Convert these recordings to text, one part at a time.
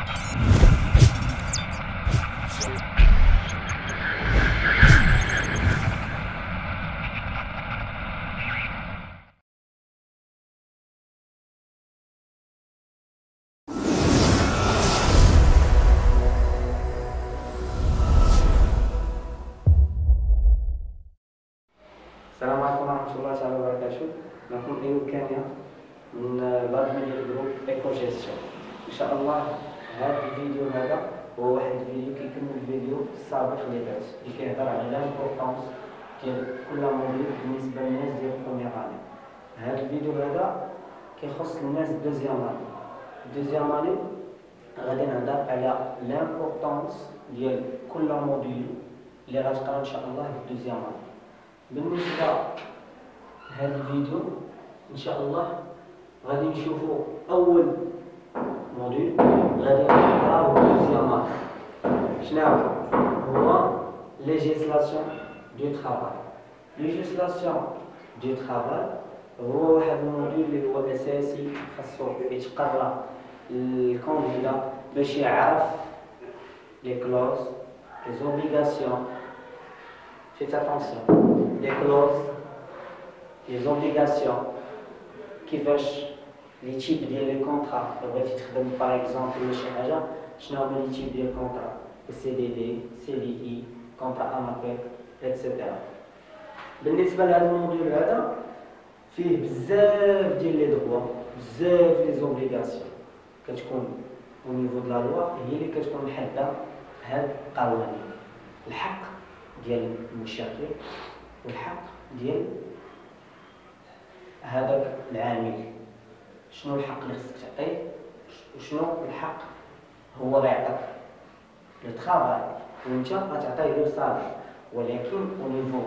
السلام عليكم ورحمة الله تعالى وبركاته. معكم أيوب كامية من البرنامج ديال جروب إيكو جيستيون. إن شاء الله هذا الفيديو هذا هو واحد الفيديو كيكمل الفيديو السابق اللي فات اللي كيهضر على لامبورطونس ديال كل موديل بالنسبة للناس ديال بروميير اني. هذا الفيديو هذا كيخص الناس دوزيام اني. دوزيام اني غادي نهضر على لامبورطونس ديال كل موديل اللي غتقرا إن شاء الله في دوزيام اني. بالنسبة لهذا الفيديو إن شاء الله غادي نشوفوا أول موديل غادي نقراو دوزيام اني. شناهو هو ليجيسلاسيون دو ترافاي. ليجيسلاسيون دو ترافاي هو واحد الموديل اللي هو أساسي خاصو يتقرا الكانديدا باش يعرف لي كلوز لي زوبليغاسيون. Faites attention, les clauses, les obligations, les types de contrats. Par exemple, je n'ai les types de contrats, CDD, CDI, contrat AMAPEC, etc. بالنسبة لهذا الموديل هذا فيه بزاف ديال لي دغوا بزاف لي زوبليغاسيون كتكون au niveau de la loi هي اللي كتكون محددة هاد القوانين. الحق ديال المشغل والحق ديال هذاك العامل. شنو الحق اللي خصك تعطيه وشنو الحق هو غيعطيك لو طرافاي وانت غتعطيه لو صالير. ولكن او نيفو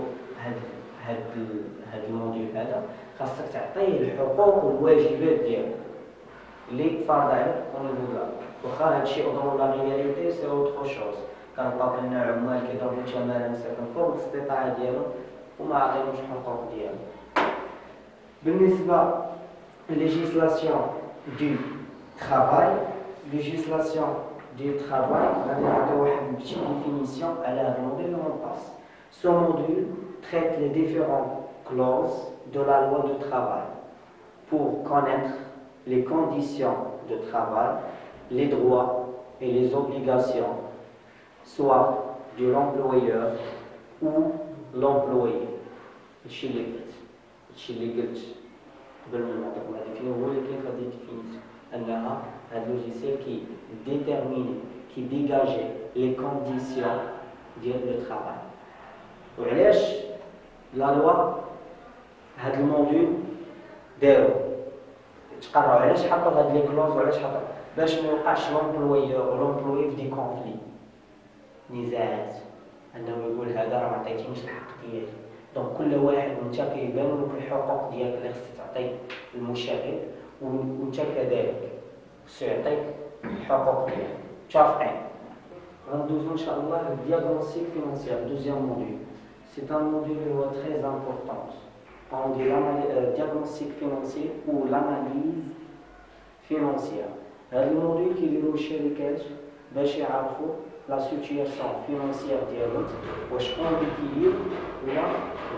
هاد الموديل هذا خاصك تعطيه الحقوق والواجبات ديالو اللي فرض عليك او نيفو ديالو. واخا هادشي او لا رياليتي سي اوتر شوز. كنلقاو ان عمال كيضربوا ثمن مساكن فوق الاستطاعه ديالو وما عطيهمش الحقوق ديالو. بالنسبه لليجيسلاسيون دو ترافاي، ليجيسلاسيون دو ترافاي غادي نعطيو واحد بتي ديفينيسيون على هذا الموديل اون باس. سو موديل traite les différentes clauses de la loi du travail pour connaître les conditions de travail, les droits et les obligations soit de l'employeur ou l'employé. هادشي اللي قلت قبل ما نعطيكم هذا الفيديو هو اللي كيف غادي ديفينيسيون انها هاد اللوجيسيال كي ديتيرميني كي ديجاجي لي كونديسيون ديال لو طرافاي. وعلاش لا لوا هاد الموديل دارو تقراو علاش حطوا هاد لي كلوز وعلاش حطوا باش ما يوقعش لومبلويور ولومبلوي في دي كونفلي نزاعات انه يقول هذا راه ما عطيتينيش الحق ديالي. دونك كل واحد وانت كيبان لك الحقوق ديالك اللي خصك تعطي للمشغل وانت كذلك خصو يعطيك الحقوق ديالك متفقين. غندوزو ان شاء الله للدياغنوستيك فينانسيير دوزيام موديل. سي ان موديل هو تري امبورطون. On dit diagnostic financier ou l'analyse financière. هذا الموديل كيديروا الشركات باش يعرفوا لا سيتوياسيون فينانسيير ديالهم واش كومبيتيتيف ولا لا.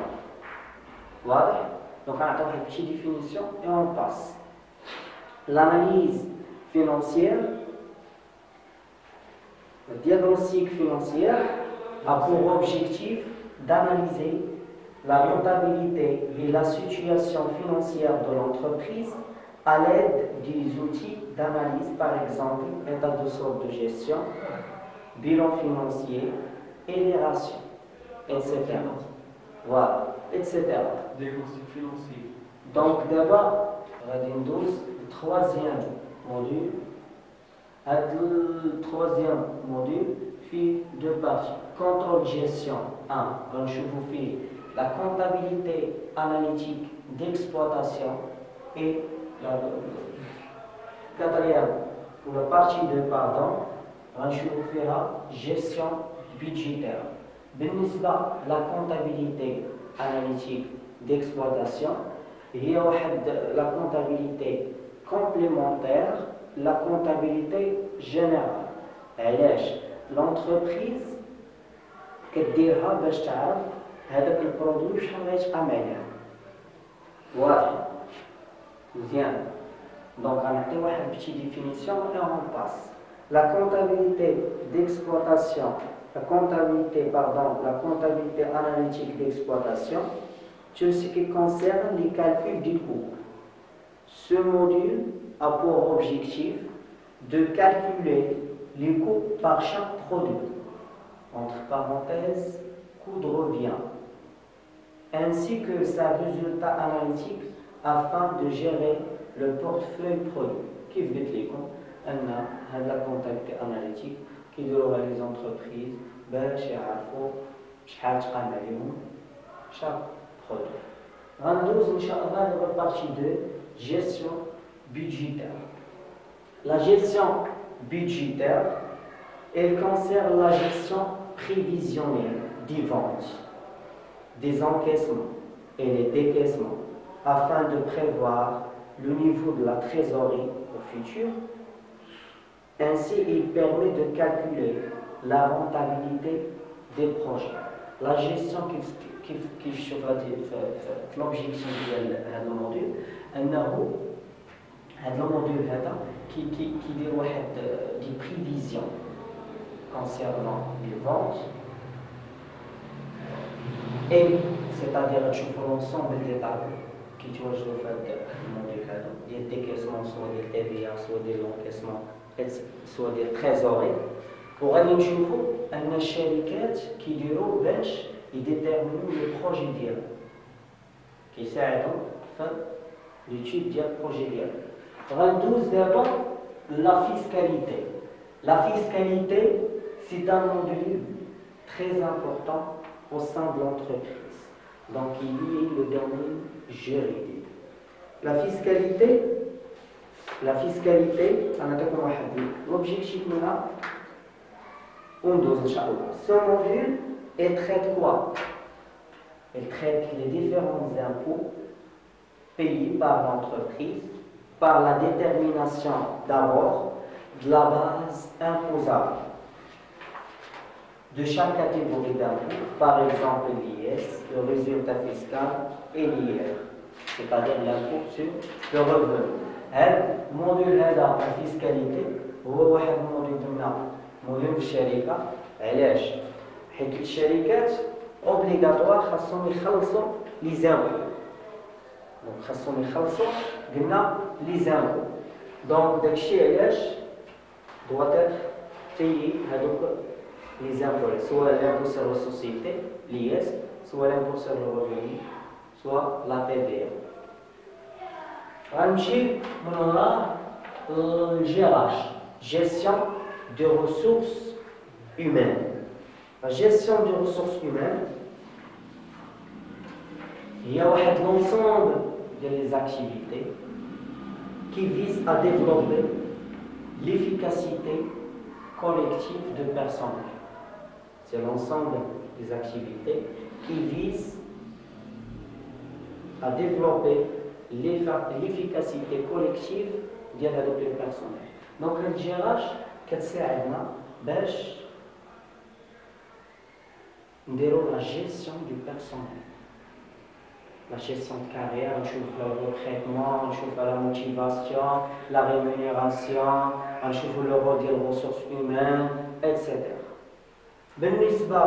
واضح؟ دونك غنعطيو واحد بشي ديفينيسيون اي اون باس. L'analyse financière, le diagnostic financier a pour objectif d'analyser la rentabilité et la situation financière de l'entreprise à l'aide des outils d'analyse, par exemple état de solde de gestion, bilan financier et les ratios, etc. Voilà, etc. Diagnostic financier. Donc d'abord, le troisième module. Le troisième module fait deux parties. Contrôle gestion 1. Donc je vous fais la comptabilité analytique d'exploitation et la quatrième, pour la partie 2, pardon, je vous ferai gestion budgétaire. بالنسبة la comptabilité analytique d'exploitation, il y a la comptabilité complémentaire, la comptabilité générale. علاش l'entreprise كديرها باش تعرف هذاك البرودوي شحال غيتقام عليه. واضح مزيان. دونك غنعطي واحد بتي ديفينيسيون et on passe. La comptabilité d'exploitation, la comptabilité analytique d'exploitation, tout ce qui concerne les calculs du coût. Ce module a pour objectif de calculer les coûts par chaque produit, entre parenthèses, coût de revient, ainsi que sa résultat analytique afin de gérer le portefeuille produit. Qui veut dire la comptabilité analytique qui doit les entreprises باش يعرفوا شحال تقام عليهم chaque produit. غندوز ان شاء الله la partie 2 gestion budgétaire. La gestion budgétaire, elle concerne la gestion prévisionnelle des ventes, des encaissements et les décaissements afin de prévoir le niveau de la trésorerie au futur. Ainsi, il permet de calculer la rentabilité des projets. La gestion qui l'objectif de ce module, le module qui dit des prévisions concernant les ventes, et c'est-à-dire l'ensemble des tableaux qui توجدوا في هذا الموديل هذا ديال الديكيسمون سواء ديال التبيع سواء ديال لونكيسمون سواء ديال التريزوري. وغادي نشوفوا ان الشركات كيديروا باش يديتيرمينو لي بروجي ديالهم كيساعدوا في ليتود ديال البروجي ديالهم. غندوز دابا لا فيسكاليتي. La fiscalité, c'est un module très important au sein de l'entreprise. Donc il y a le domaine juridique. La fiscalité, l'objectif là, on dose Inch'Allah. Ce module, il traite quoi? Il traite les différents impôts payés par l'entreprise, par la détermination d'abord de la base imposable de chaque catégorie d'impôts, par exemple l'IS, le résultat fiscal et l'IR, c'est-à-dire l'impôt sur le revenu. Le module de la fiscalité هو واحد الموديل مهم في الشركة. علاش؟ حيت الشركات اوبليغاتوار خاصهم يخلصوا لي زامبو. دونك خاصهم يخلصوا قلنا لي زامبو. دونك داكشي علاش doit être payé هذوك les impôts, soit l'impôt sur la société, l'IS, soit l'impôt sur le revenu, soit la TVA. غنمشي من هنا للجراج، gestion des ressources humaines. La gestion des ressources humaines, il y a l'ensemble des activités qui visent à développer l'efficacité collective de personnel. C'est l'ensemble des activités qui visent à développer l'efficacité collective du personnel. Donc le GRH كتساعدنا باش نديرو la gestion du personnel. La gestion de carrière, on trouve le recrutement, on trouve la motivation, la rémunération, on trouve le rôle des ressources humaines, etc. بالنسبة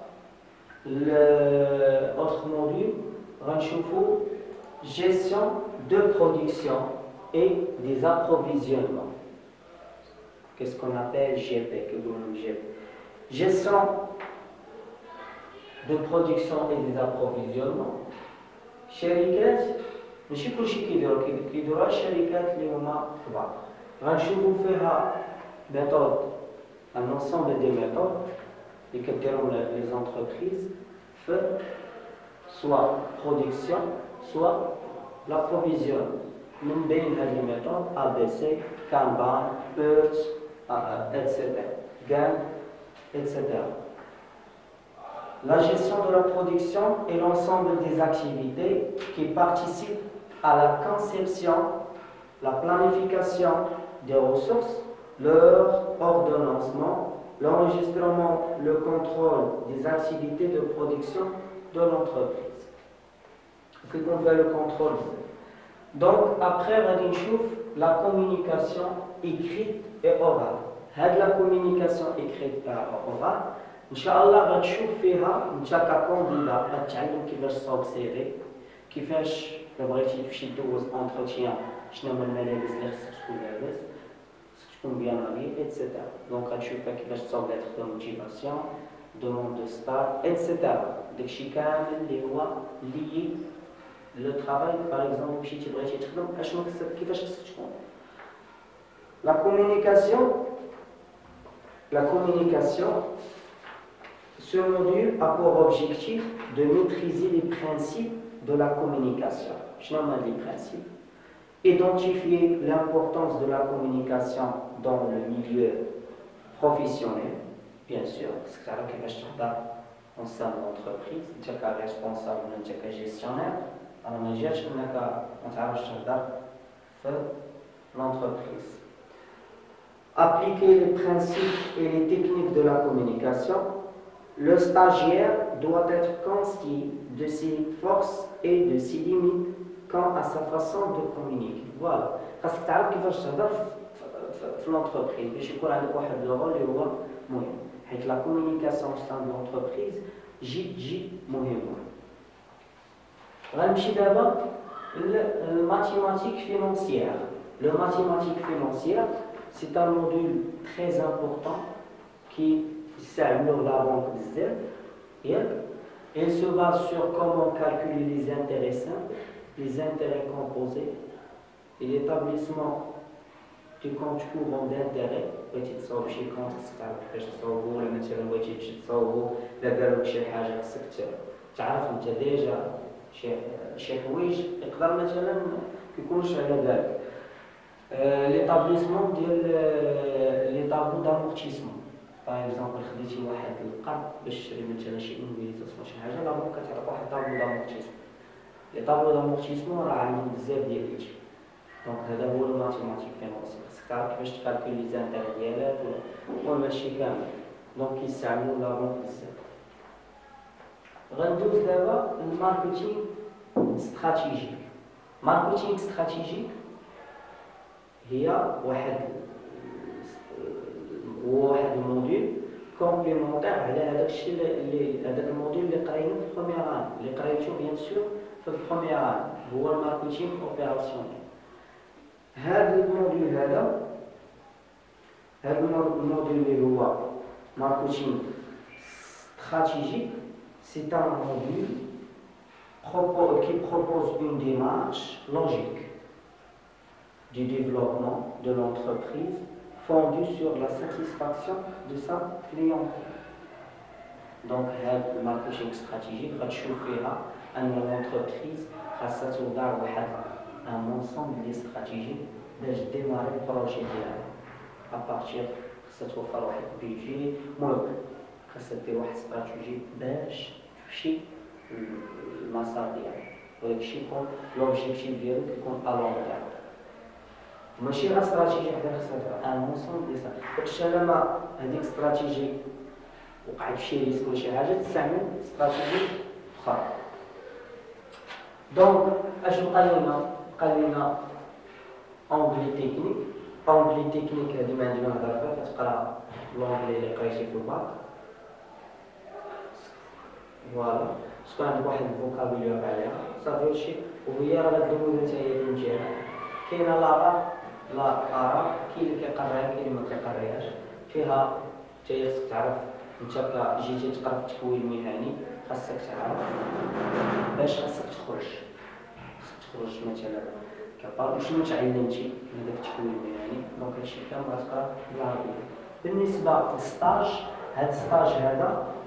l'autre module, on trouve gestion de production et des approvisionnements. Qu'est-ce qu'on appelle GP? Gestion de production et des approvisionnements. شركات ماشي كلشي كيديروها الشركات اللي هما كبار. غنشوفوا فيها ميثود ان انسومبل دي ميثود اللي كديرهم لي زونتربريز في سوا برودكسيون سوا لابروفيزيون. من بين هذه الميثود ABC, Kanban, PERT, etc. GAN, etc. La gestion de la production est l'ensemble des activités qui participent à la conception, la planification des ressources, leur ordonnancement, l'enregistrement, le contrôle des activités de production de l'entreprise. Puis on fait le contrôle. Donc après, on va la communication écrite et orale. La communication écrite et orale, Inch'Allah, on va voir un candidat, كيفاش تصاوب CV, كيفاش بغيتي تمشي دوز entretien, شنو هما الملابس اللي خصك تكون لابس, خصك تكون bien habillé, etc. Donc غتشوف كيفاش تصاوب lettre de motivation, demande de stage, etc. داكشي كامل اللي هو lié le travail. Par exemple, مشيتي بغيتي تخدم, اشنو خصك, كيفاش خصك تكون. La communication, ce module a pour objectif de maîtriser les principes de la communication. Je nomme les principes. Identifier l'importance de la communication dans le milieu professionnel, bien sûr, parce que c'est là au sein de l'entreprise, tu es responsable, tu es gestionnaire, alors on l'entreprise. Appliquer les principes et les techniques de la communication. Le stagiaire doit être conscient de ses forces et de ses limites quant à sa façon de communiquer. Voilà. Parce que tu sais كيفاش تهضر في l'entreprise. باش يكون عندك واحد اللغة اللي هو مهم. حيت la communication au sein de l'entreprise جد مهمة. غنمشي دابا mathématiques financières. Le mathématique financière, c'est un module très important qui s'appelle la banque بزاف. Il se base sur comment calculer les intérêts simples, les intérêts composés et l'établissement du compte courant d'intérêt. بغيتي تصاوب شي كونت خصك تعرف كيفاش تصاوبو, ولا مثلا بغيتي تمشي تصاوبو لا قالوك شي حاجه خصك تعرف انت ديجا شي حوايج يقدر مثلا كيكونوش على بالك. l'établissement ديال لي طابلو d'amortissement. باغ اكزومبل خديتي واحد القرض باش تشري مثلا شي انفيتاسيون شي حاجه, لا بنك كتعطيك واحد طابلو d'amortissement. لي طابلو d'amortissement راه عندهم بزاف ديال الاشياء. دونك هذا هو الماتيماتيك فينونسي, خصك تعرف كيفاش تكالكولي لي زانتيغ ديالك ولا ماشي كامل. دونك كيستعملوا لا بنك بزاف. غندوز دابا الماركتينغ استراتيجيك. ماركتينغ استراتيجيك هي واحد الموديل كومبليمونتير على هذاك الشيء اللي هذاك الموديل اللي قرايناه في البروميير ان, اللي قرايتو بيان سور في البروميير ان, هو الماركتينغ اوبيراسيونيل. هذا الموديل اللي هو ماركتينغ استراتيجيك, c'est un module qui propose une démarche logique du développement de l'entreprise fondue sur la satisfaction de sa clientèle. Donc, le marketing stratégique va chauffer à l'entreprise grâce à un ensemble de stratégies pour démarrer le projet à partir de cette budget, grâce à une stratégie باش تمشي المسار ديالك. وداكشي يكون l'objectif ديالك يكون à long terme. ماشي غير استراتيجي حدا خصها ان مونسون دي سا. داكشي لما هذيك استراتيجي وقعت شي ريسك ولا شي حاجه تستعمل استراتيجي اخرى. دونك اش بقى لنا اونغلي تكنيك. اونغلي تكنيك هذه ما عندنا نهضر فيها, كتقرا لونغلي اللي قريتي في الباك. فوالا تكون عندك واحد الفوكابولير عليها صافي هادشي. وهي راه غدوزها حتى هي في الامتحان. كاينه لا ارا, كاين اللي كيقراها كاين اللي ما كيقراهاش. فيها حتى هي خصك تعرف انت جيتي تقرا في التكوين المهني, خاصك تعرف باش خاصك تخرج مثلا كبار شنو تعلمتي من هذاك التكوين المهني. دونك هادشي كامل غتقرا بالعربيه. بالنسبه للستاج, هاد الستاج هذا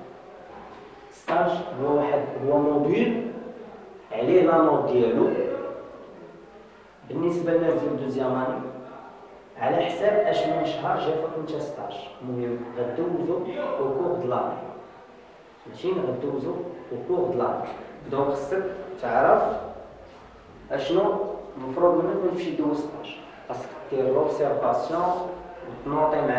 هو موديل عليه لا نوت ديالو. بالنسبه للناس ديال دوزيام اني على حساب اش من شهر جافك انت ستاج. المهم غدوزو او كور د لاني, ماشي غدوزو او كور د لاني. دونك خصك تعرف اشنو المفروض منك تمشي دوز ستاج. خاصك دير لوبسيرفاسيون وتنوطي مع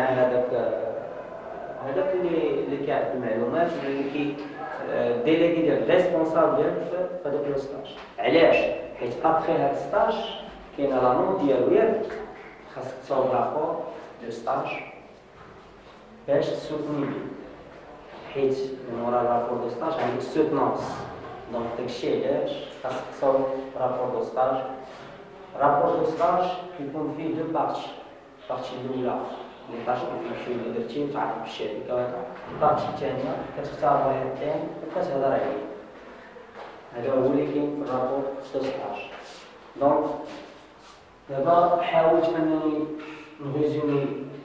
هذاك اللي كيعرف المعلومات واللي ديليغي ديال ريسبونسابل ديالك في هذاك لو ستاج. علاش؟ حيت ابخي هاد ستاج كاينه لا نوت ديالو ياك خاصك تصاوب رابور دو ستاج باش تسوتني بيه، حيت من ورا رابور دو ستاج عندك سوتنونس. دونك داكشي علاش خاصك تصاوب رابور دو ستاج. رابور دو ستاج كيكون فيه دو بارتي. البارتي الاولى لي طاش كيمشيو اللي درتي وتعرف بالشركه وهذا، البارتي الثانيه كتختار واحد تيم وكتهضر عليه. هذا هو اللي كاين في الرابور دو ستاج. دونك دابا حاولت انني نريزومي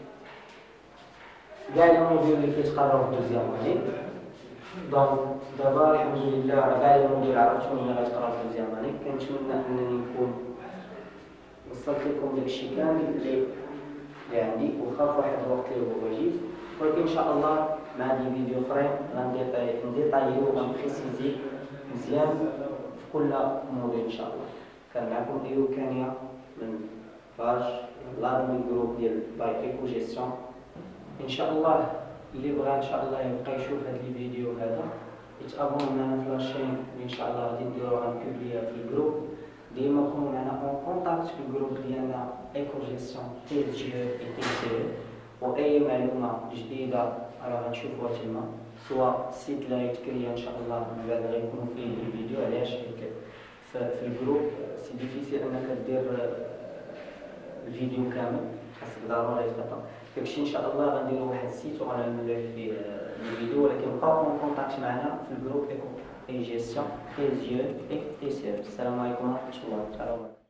كاع لي موديول اللي كيتقراو في دوزيام اني. دونك دابا الحمد لله كاع لي موديول عرفتهم اللي غيتقراو في دوزيام اني. كنتمنى انني نكون وصلت لكم داكشي كامل اللي عندي، وخا في واحد الوقت اللي هو وجيز، ولكن ان شاء الله مع دي فيديو اخرين غنديطايو وغنبريسيزي مزيان في كل موديل ان شاء الله. كان معكم ايوب كانيا من باج لادمين جروب ديال باي ايكو جيستيون. ان شاء الله اللي بغى ان شاء الله يبقى يشوف هاد الفيديو هذا يتابعوا معنا في لاشين اللي ان شاء الله غادي نديروها غنبوبليها في الجروب. ديما كونوا معنا اون كونتاكت في الجروب ديالنا ايكو جيستيون تي اس جي اي تي سي، واي معلومه جديده راه غتشوفوها تما، سواء السيت لا يتكريا ان شاء الله من بعد غيكونوا فيه الفيديو. علاش؟ حيت في الجروب سي ديفيسيل انك دير الفيديو كامل، خاصك ضروري تقطع داكشي. ان شاء الله غنديروا واحد السيت وغنعملوا فيه الفيديو، ولكن بقاو اون كونتاكت معنا في الجروب ايكو اي جيستيون تي اس جي اي تي سي. السلام عليكم ورحمه الله تعالى وبركاته.